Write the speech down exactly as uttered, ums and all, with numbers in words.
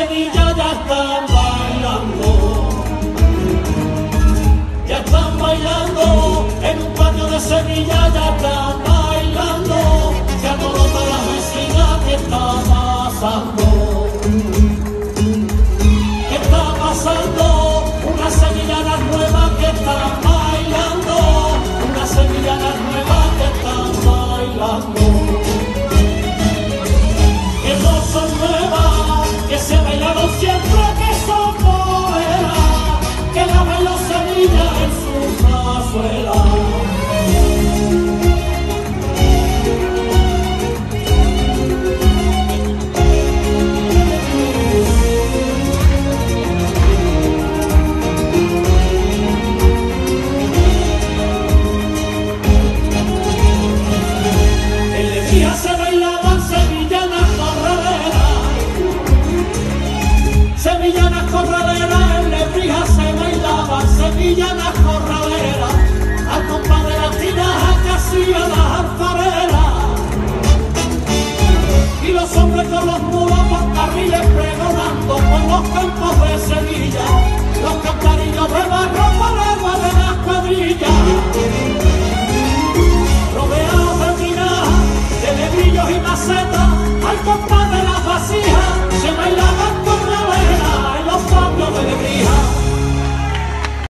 Sevilla ya están bailando, ya están bailando, en un patio de Sevilla ya están bailando, se alborota la vecina que está pasando, que está pasando, una sevillana nueva que está bailando, una sevillana nueva que está bailando. Que no son nuevas, que se ha bailado siempre, que son